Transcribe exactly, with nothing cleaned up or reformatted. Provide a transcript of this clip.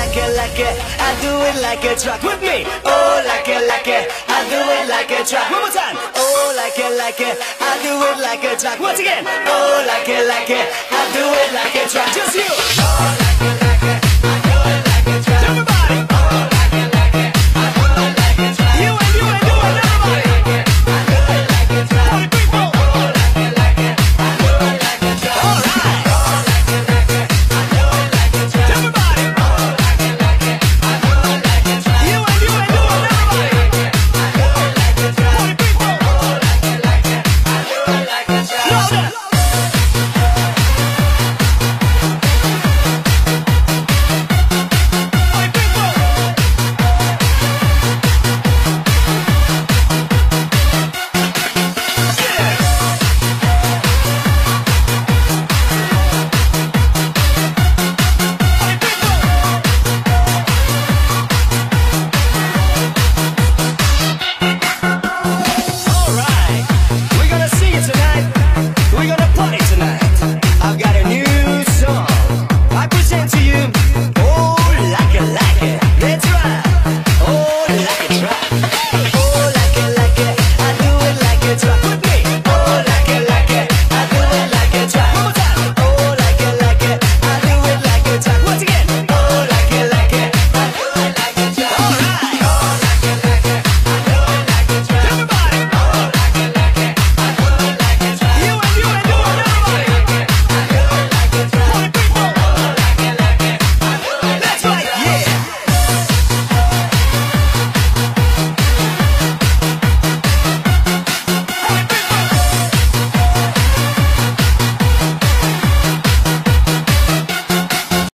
like it, like it, I do it like a truck with me. Oh, like it, like it, I do it like a truck. One more time. Oh, like it, like it, I do it like a truck. Once again. Oh, like it, like it, I do it like a truck. Just you.